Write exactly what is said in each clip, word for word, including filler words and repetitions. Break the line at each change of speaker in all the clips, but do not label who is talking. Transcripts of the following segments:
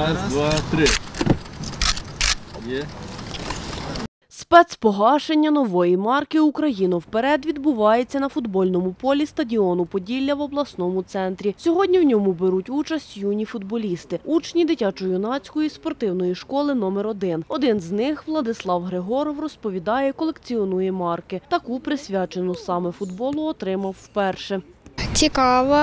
Раз, два, три. Є.
Спецпогашення нової марки «Україно вперед» відбувається на футбольному полі стадіону «Поділля» в обласному центрі. Сьогодні в ньому беруть участь юні футболісти, учні дитячо-юнацької спортивної школи номер один. Один з них, Владислав Григоров, розповідає, колекціонує марки. Таку, присвячену саме футболу, отримав вперше.
Цікаво.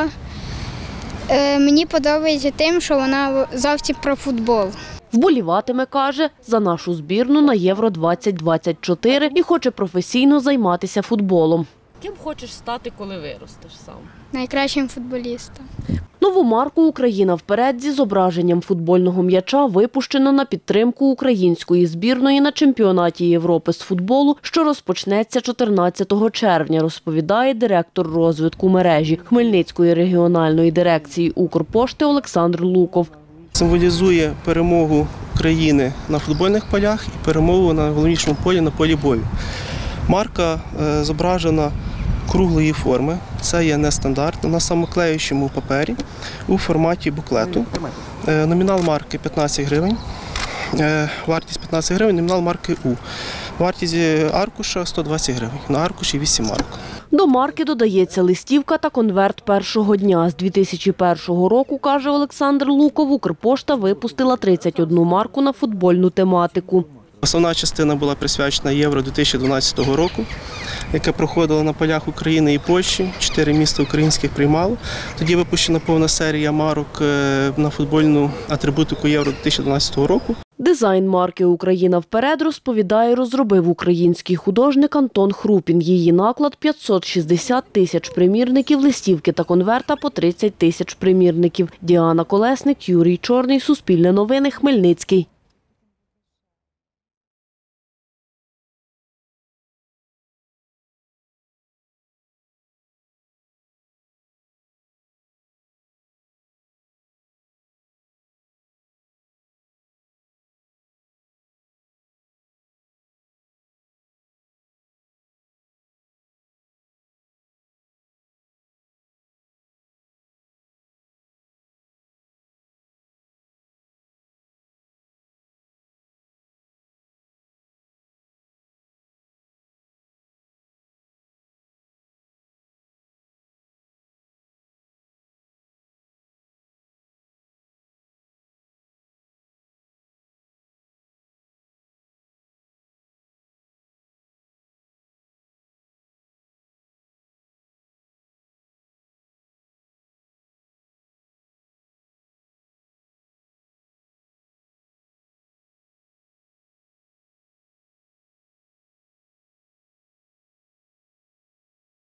Е, мені подобається тим, що вона зовсім про футбол.
Вболіватиме, каже, за нашу збірну на Євро двадцять двадцять чотири і хоче професійно займатися футболом.
Ким хочеш стати, коли виростеш сам?
Найкращим футболістом.
Нову марку «Україна вперед» зі зображенням футбольного м'яча випущено на підтримку української збірної на чемпіонаті Європи з футболу, що розпочнеться чотирнадцятого червня, розповідає директор розвитку мережі Хмельницької регіональної дирекції Укрпошти Олександр Луков.
Символізує перемогу України на футбольних полях і перемогу на головнішому полі, на полі бою. Марка зображена круглої форми, це є нестандартно, на самоклеючому папері у форматі буклету. Номінал марки п'ятнадцять гривень, вартість п'ятнадцять гривень, номінал марки У. Вартість аркуша сто двадцять гривень, на аркуші вісім марок.
До марки додається листівка та конверт першого дня. З дві тисячі першого року, каже Олександр Луков, Укрпошта випустила тридцять одну марку на футбольну тематику.
Основна частина була присвячена Євро дві тисячі дванадцятого року, яке проходило на полях України і Польщі. Чотири міста українських приймало. Тоді випущена повна серія марок на футбольну атрибутику Євро дві тисячі дванадцятого року.
Дизайн марки «Україна вперед», розповідає, розробив український художник Антон Хрупін. Її наклад – п'ятсот шістдесят тисяч примірників, листівки та конверта по тридцять тисяч примірників. Діана Колесник, Юрій Чорний, Суспільне новини, Хмельницький.